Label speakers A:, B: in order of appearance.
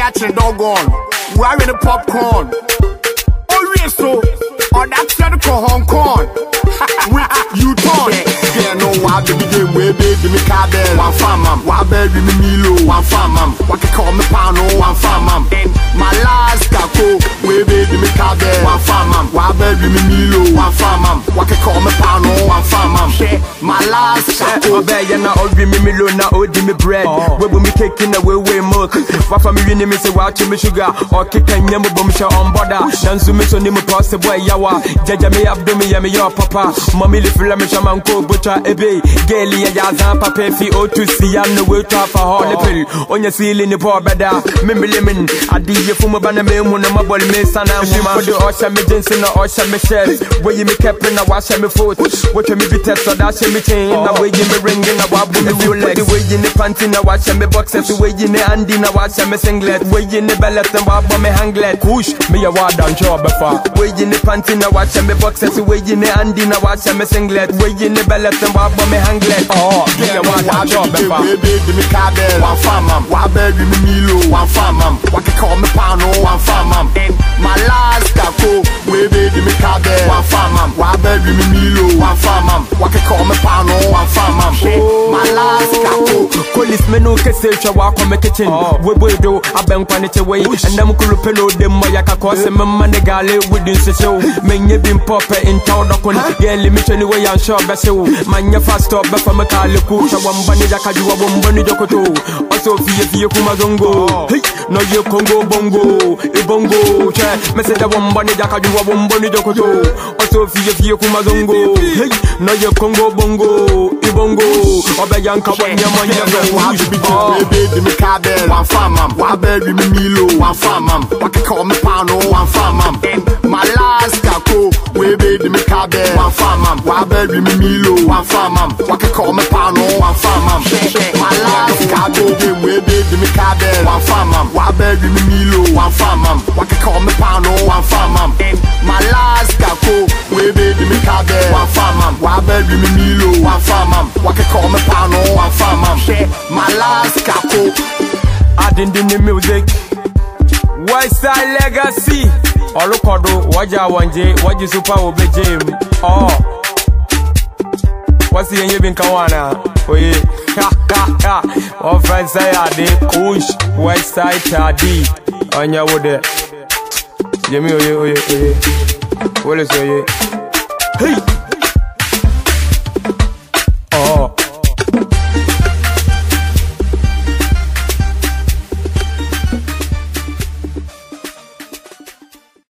A: catching doggone. We're in the popcorn. Oh, yes, so. Or that's the Hong Kong. With you torn. Yeah, no, why baby game way baby me CowBell. One farm, why baby me Milo. One farm, what can call me Pano. One farm, and my last kako. Way baby me CowBell. One farm, why baby me Milo. One farm, what can call me Pano. One farm, my last kako.
B: Obey na odi me Milo na odi me bread. We will me cake in the way milk. What for me you me say watch me sugar or kick and yam bum show on border. Dance me so name possible yawa. Jaja me abdo me ya me your papa. Mommy le feel me shaman ko butcher ebe. Girlie ya zan papa fi o to see am no way to for holiday. On your ceiling the poor better. Me lemon adi ye fu me bana me hu na mabol me sana for the osha me jeans na osha me shirt. Where you me cap na wash me foot. What me be test so that she me chain. Na way you me ring na wabu me feel like the way you me panty na wash me boxers. The way you me andi na wash me singlet. Way you me bellet and wabu me hanglet. Push me a wad down job before. Way you me panty na wash me boxers. The way you me andi na wash me singlet. Way you me bellet and wabu me hanglet. Oh, me a wad down job before.
A: Baby me CowBell. One farm, why baby me Milo. One farm, what can call me Pano. One farm, and my last kako. Way baby me CowBell. One farm, why baby me Milo. One farm, what can call me Pano. One farm, my last kako.
B: Police me no kese chwa wako me kitchen. We do aben kwanete way. And them kulupelo dem moya kakose me mane gale within se show. Menye bim pope in town dokon. Girl me cheni way and sure bese wo. Manya fast up before me kale ku. Chawambani jakajuwa bombani jokoto. Also fiye kuma zongo. Hey, no ye Congo bongo. E bongo. Che, me se da wambani jakajuwa bombani jokoto. Also fiye kuma zongo. Hey, no ye Congo bongo. E bongo. Obe yanka wanya manya.
A: Why baby me CowBell. One farm, why baby me Milo. One farm, what can call me Pano. One farm, and my last kako. Way baby me CowBell. One farm, why baby me Milo. One farm, what can call me Pano. One farm, my last kako. Way baby me CowBell. One farm, why baby me Milo. One farm, what can call me Pano. One farm, and my last kako. Way baby me CowBell. One farm, why baby me Milo. One farm, what can call me Pano. One farm, my last kako.
B: Adding the music. West Side Legacy. Olukodo, waja wanje, waji super obe jam. Oh. What's the you been kawana? Oh yeah. Ha ha ha. One friend say ade kush West Side Tadi. Anya wode. Jemi oye. Wole so ye. Hey.